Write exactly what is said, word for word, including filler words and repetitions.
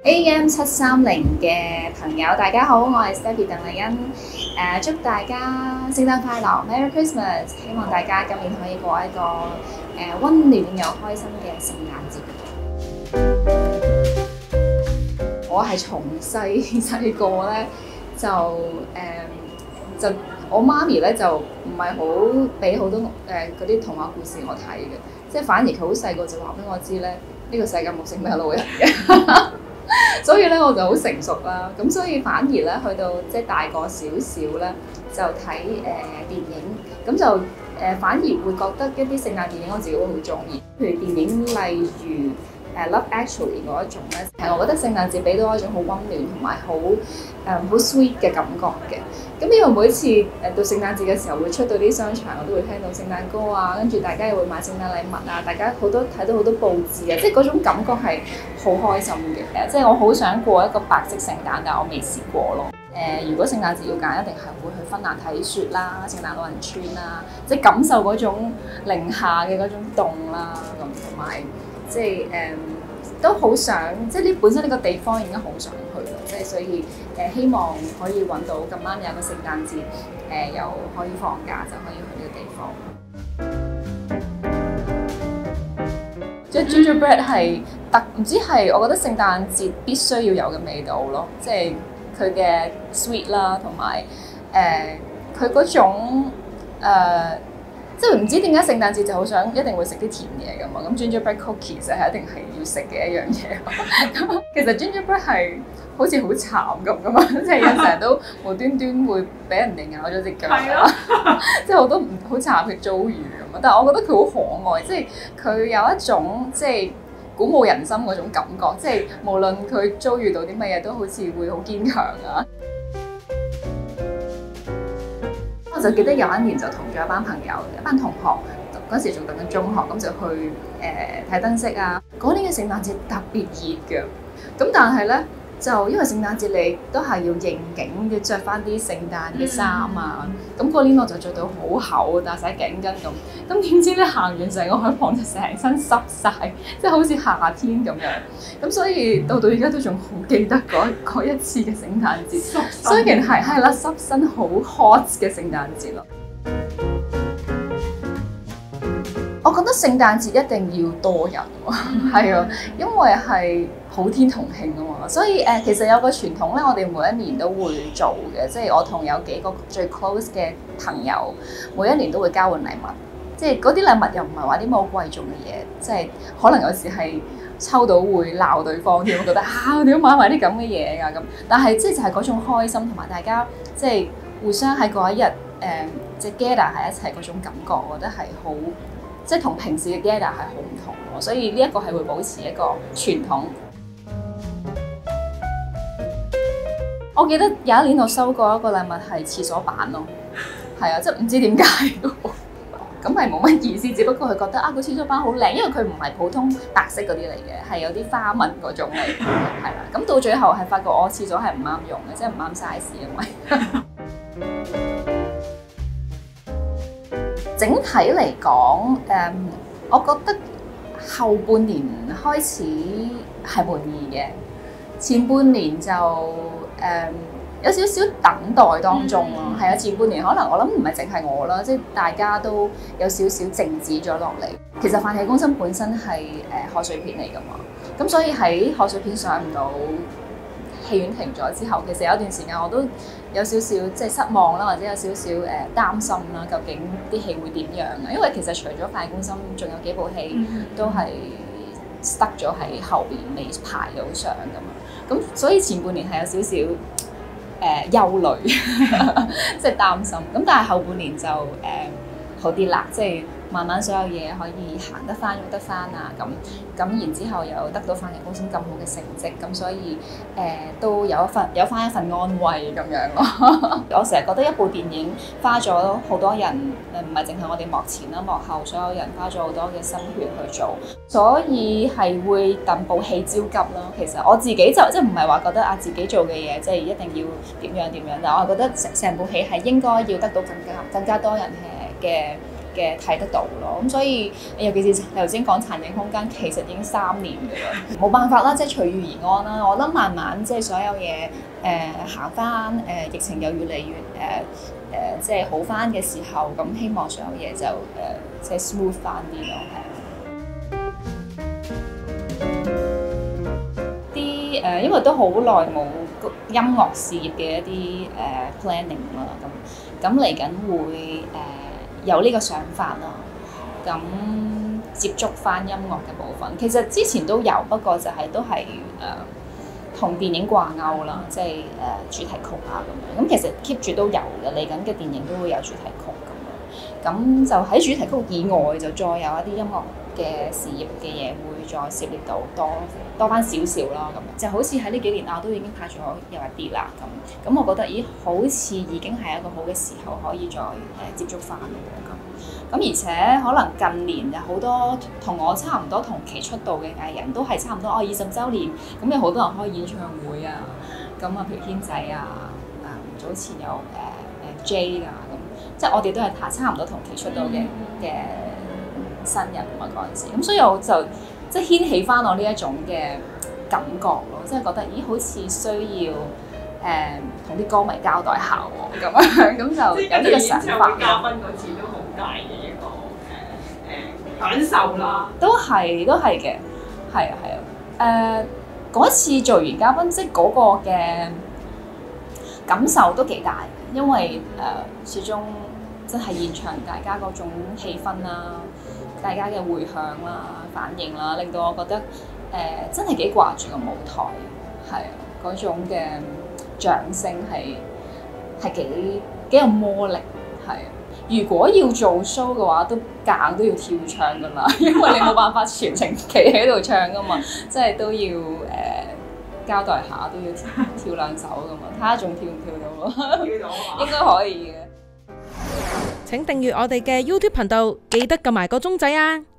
A M 七三零嘅朋友，大家好，我係 Stephy 鄧麗欣。誒、祝大家聖誕快樂 ，Merry Christmas！希望大家今年可以過一個誒溫、暖又開心嘅聖誕節。我係從細細個咧就誒、就我媽咪咧就唔係好俾好多誒嗰啲童話故事我睇嘅，即係反而佢好細個就話俾我知咧，呢、呢個世界冇聖誕老人嘅。所以咧我就好成熟啦，咁所以反而咧去到即係大個少少咧，就睇誒、呃、電影，咁就誒、呃、反而會覺得一啲聖誕電影我自己會好中意，譬如電影例如誒、呃、Love Actually 嗰一種咧，係我覺得聖誕節俾到一種好溫暖同埋好誒好 sweet 嘅感覺嘅。咁因為每次誒到聖誕節嘅時候會出到啲商場，我都會聽到聖誕歌啊，跟住大家又會買聖誕禮物啊，大家好多睇到好多佈置啊，即係嗰種感覺係好開心嘅。即係我好想過一個白色聖誕，但係我未試過咯。誒、呃，如果聖誕節要揀，一定係會去芬蘭睇雪啦，聖誕老人村啦，即係感受嗰種零下嘅嗰種凍啦，咁同埋即係誒、嗯、都好想，即係呢本身呢個地方已經好想去啦，即係所以誒、呃、希望可以揾到咁啱有個聖誕節，誒、呃、又可以放假就可以去呢個地方。即係 gingerbread 係特唔知係我覺得聖誕節必須要有嘅味道咯，即係佢嘅 sweet 啦，同埋誒佢嗰種誒。呃即係唔知點解聖誕節就好想一定會食啲甜嘢㗎嘛，咁 gingerbread cookies 係一定係要食嘅一樣嘢。咁其實 gingerbread 係好似好慘咁㗎嘛，即係有成日都無端端會俾人哋咬咗隻腳啦，即係好多唔好慘嘅遭遇咁啊。但係我覺得佢好可愛，即係佢有一種即係鼓舞人心嗰種感覺，即係無論佢遭遇到啲乜嘢都好似會好堅強啊。我就記得有一年就同咗一班朋友、一班同學，嗰時仲讀緊中學，咁就去誒睇燈飾啊。嗰年嘅聖誕節特別熱嘅，咁但係咧就因為聖誕節你都係要應景，要着翻啲聖誕嘅衫啊。咁嗰年我就着到好厚，戴晒頸巾咁。咁點知咧行完成個海旁就成身濕晒，即係好似夏天咁樣。咁所以到到而家都仲好記得嗰嗰一次嘅聖誕節。雖然係係啦，濕身好 hot 嘅聖誕節咯。我覺得聖誕節一定要多人喎，係啊，因為係普天同慶啊嘛，所以誒、呃、其實有個傳統咧，我哋每一年都會做嘅，即係我同有幾個最 close 嘅朋友，每一年都會交換禮物，即係嗰啲禮物又唔係話啲好貴重嘅嘢，即係可能有時係抽到會鬧對方添，我覺得啊，我點解買埋啲咁嘅嘢㗎咁，但係即係就係嗰種開心同埋大家即係互相喺嗰一日誒即係 gather 喺一齊嗰種感覺，我覺得係好。即係同平時嘅 gather 係好唔同咯，所以呢一個係會保持一個傳統。我記得有一年我收過一個禮物係廁所板咯，係啊，即係唔知點解嘅，咁係冇乜意思，只不過佢覺得啊個廁所板好靚，因為佢唔係普通白色嗰啲嚟嘅，係有啲花紋嗰種嚟，係啦。咁到最後係發覺我廁所係唔啱用嘅，即係唔啱 size 因為。整體嚟講，誒、嗯，我覺得後半年開始係滿意嘅，前半年就誒、嗯、有少少等待當中咯。係啊、嗯，前半年可能我諗唔係淨係我啦，即係大家都有少少靜止咗落嚟。其實《飯戲攻心》本身係誒賀歲片嚟㗎嘛，咁所以喺賀歲片上唔到戲院停咗之後，其實有一段時間我都有少少即係失望啦，或者有少少誒擔心啦，究竟啲戲會點樣啊？因為其實除咗《飯戲攻心》，仲有幾部戲都係 stuck 咗喺後邊未排到上咁啊。咁所以前半年係有少少誒、呃、憂慮，即係擔心。咁但係後半年就誒、呃、好啲啦，即係。慢慢所有嘢可以行得翻、喐得翻啊！咁咁然之後又得到《飯戲攻心》咁好嘅成績，咁所以誒、呃、都有一份有翻一份安慰咁樣咯。我成日覺得一部電影花咗好多人誒，唔係淨係我哋幕前啦，幕後所有人花咗好多嘅心血去做，所以係會戥部戲焦急咯。其實我自己就即係唔係話覺得啊自己做嘅嘢即係一定要點樣點樣，但係我係覺得成成部戲係應該要得到更加更加多人嘅嘅。 嘅睇得到咯。咁所以尤其是頭先講殘影空間，其實已經三年㗎啦，冇辦法啦，即係隨遇而安啦。我諗慢慢即係所有嘢誒行翻誒疫情又越嚟越誒誒、呃呃、即係好翻嘅時候，咁希望所有嘢就誒、呃、即係 smooth 翻啲咯，係。啲誒，因為都好耐冇音樂事業嘅一啲誒、呃、planning 啦，咁咁嚟緊會誒、呃、有呢個想法啦，咁接觸翻音樂嘅部分，其實之前都有，不過就係都係誒同電影掛鈎啦，即係誒、呃、主題曲啊咁樣，咁其實 keep 住都有嘅，嚟緊嘅電影都會有主題曲咁樣，咁就喺主題曲以外就再有一啲音樂嘅事業嘅嘢會再涉獵到多多翻少少啦，咁就好似喺呢幾年啊都已經拍咗有一啲啦，咁咁我覺得咦好似已經係一個好嘅時候可以再誒、呃、接觸翻咯咁，咁而且可能近年有好多同我差唔多同期出道嘅藝人都係差唔多哦二十週年，咁有好多人開演唱會啊，咁啊譬如軒仔啊，啊早前有誒誒、呃、J 啊咁，即係我哋都係差差唔多同期出道嘅嘅。新人啊嘛嗰陣時，咁所以我就即係掀起翻我呢一種嘅感覺咯，即係覺得咦好似需要誒同啲歌迷交代下喎咁樣，咁就有呢個想法。嘉賓嗰次都好大嘅一個誒誒感受啦。都係都係嘅，係啊係啊誒嗰次做完嘉賓，即係嗰個嘅感受都幾大，因為誒、呃、始終即係現場大家嗰種氣氛啦。大家嘅迴響啦、反應啦，令到我覺得誒、呃、真係幾掛住個舞台，係啊嗰種嘅掌聲係係幾幾有魔力，係啊。如果要做 show 嘅話，都夾硬都要跳唱噶啦，因為你冇辦法全程企喺度唱噶嘛，即係都要誒、呃、交代下，都要跳，跳兩首噶嘛，睇下仲跳唔跳到咯？跳到啊！應該可以嘅。 請訂閱我哋嘅 YouTube 頻道，記得撳埋個鐘仔啊！